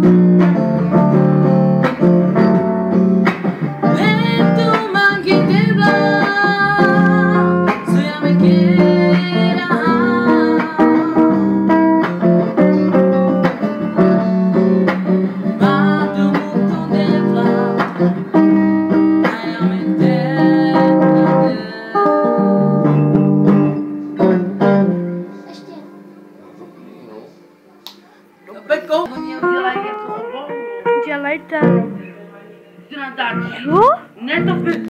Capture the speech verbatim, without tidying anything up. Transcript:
Peko, udělej něco oboru. Dělejte. Ty natáčíš? Co? Ne, to by...